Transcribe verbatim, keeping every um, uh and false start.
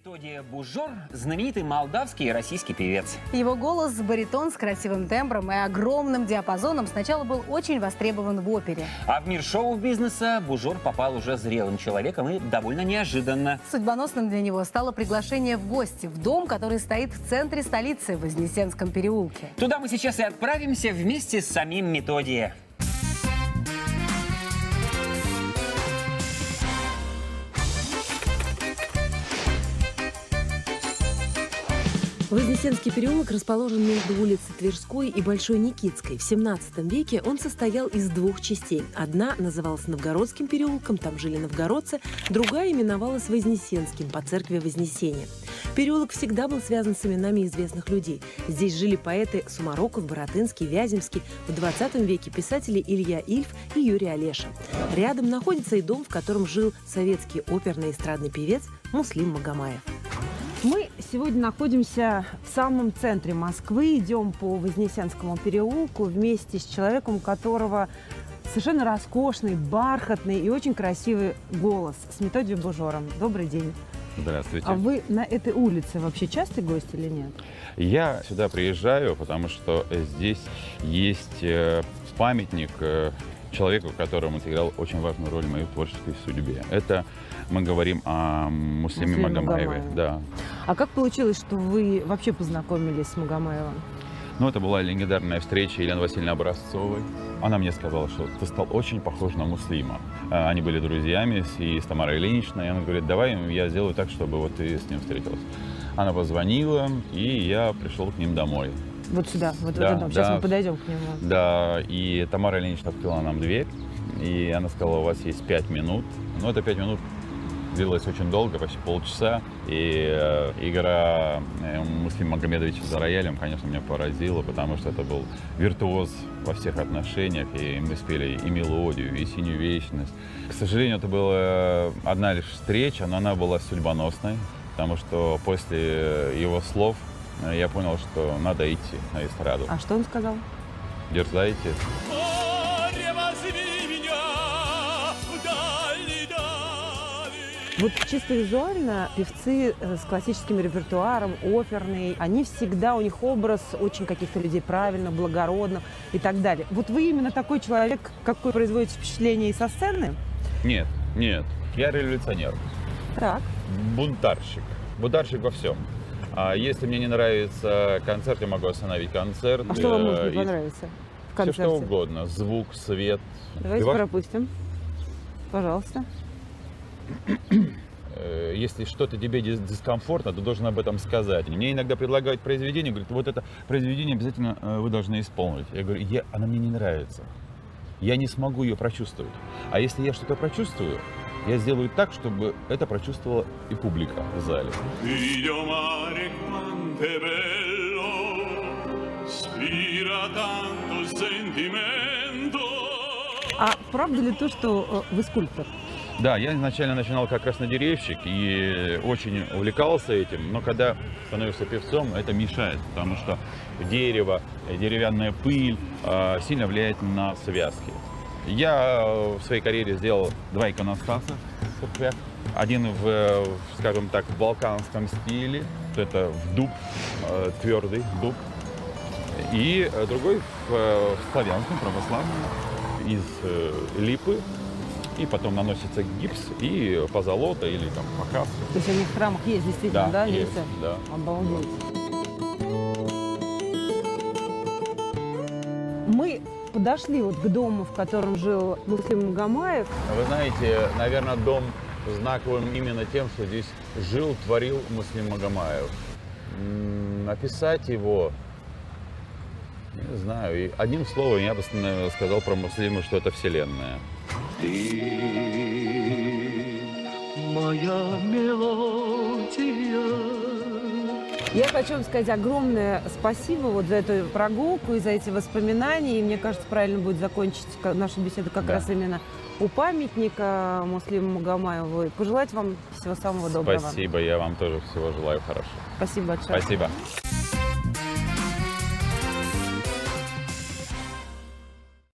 Методий Бужор – знаменитый молдавский и российский певец. Его голос, баритон с красивым тембром и огромным диапазоном сначала был очень востребован в опере. А в мир шоу-бизнеса Бужор попал уже зрелым человеком и довольно неожиданно. Судьбоносным для него стало приглашение в гости в дом, который стоит в центре столицы, в Вознесенском переулке. Туда мы сейчас и отправимся вместе с самим Методием. Вознесенский переулок расположен между улицей Тверской и Большой Никитской. В семнадцатом веке он состоял из двух частей. Одна называлась Новгородским переулком, там жили новгородцы, другая именовалась Вознесенским, по церкви Вознесения. Переулок всегда был связан с именами известных людей. Здесь жили поэты Сумароков, Баратынский, Вяземский. В двадцатом веке писатели Илья Ильф и Юрий Олеша. Рядом находится и дом, в котором жил советский оперный эстрадный певец Муслим Магомаев. Мы сегодня находимся в самом центре Москвы, идем по Вознесенскому переулку вместе с человеком, у которого совершенно роскошный, бархатный и очень красивый голос, с Методием Бужором. Добрый день. Здравствуйте. А вы на этой улице вообще частый гость или нет? Я сюда приезжаю, потому что здесь есть памятник человеку, которому сыграл очень важную роль в моей творческой судьбе. Это мы говорим о Муслиме Магомаеве. Да. А как получилось, что вы вообще познакомились с Магомаевым? Ну, это была легендарная встреча Елены Васильевны Образцовой. Она мне сказала, что ты стал очень похож на Муслима. Они были друзьями и с Тамарой Ильиничной. И она говорит, давай я сделаю так, чтобы вот ты с ним встретился. Она позвонила, и я пришел к ним домой. Вот сюда, вот да, в этот дом. Сейчас да, мы подойдем к нему. Да, и Тамара Ильинична открыла нам дверь, и она сказала, у вас есть пять минут. Но это пять минут длилось очень долго, почти полчаса. И э, игра э, Муслима Магомедовича за роялем, конечно, меня поразила, потому что это был виртуоз во всех отношениях. И мы спели и мелодию, и синюю вечность. К сожалению, это была одна лишь встреча, но она была судьбоносной, потому что после его слов я понял, что надо идти на эстраду. А что он сказал? Дерзайте. Вот чисто визуально певцы с классическим репертуаром, оперные, они всегда, у них образ очень каких-то людей правильно, благородно и так далее. Вот вы именно такой человек, какой производите впечатление и со сцены? Нет, нет, я революционер. Так. Бунтарщик. Бунтарщик во всем. А если мне не нравится концерт, я могу остановить концерт. А что вам может не понравиться в концерте? Все что угодно. Звук, свет. Давайте Ты пропустим. Пожалуйста. Если что-то тебе дискомфортно, ты должен об этом сказать. Мне иногда предлагают произведение, говорят, вот это произведение обязательно вы должны исполнить. Я говорю, я, она мне не нравится. Я не смогу ее прочувствовать. А если я что-то прочувствую, я сделаю так, чтобы это прочувствовала и публика в зале. А правда ли то, что вы скульптор? Да, я изначально начинал как краснодеревщик и очень увлекался этим, но когда становишься певцом, это мешает, потому что дерево, деревянная пыль э, сильно влияет на связки. Я в своей карьере сделал два иконостаса. Один в, скажем так, в балканском стиле, это в дуб, э, твердый дуб, и другой в, в славянском, православном, из э, липы. И потом наносится гипс и позолота или там покраска. То есть они в храмах есть действительно, да? Да, есть, да. Обалдеть. Мы подошли вот к дому, в котором жил Муслим Магомаев. Вы знаете, наверное, дом знаковым именно тем, что здесь жил, творил Муслим Магомаев. Описать его, не знаю, и одним словом я бы сказал про Муслима, что это вселенная. Ты моя мелодия. Я хочу вам сказать огромное спасибо вот за эту прогулку и за эти воспоминания. И мне кажется, правильно будет закончить нашу беседу как да. раз именно у памятника Муслиму Магомаеву. И пожелать вам всего самого доброго. Спасибо, я вам тоже всего желаю хорошего. Спасибо большое. Спасибо.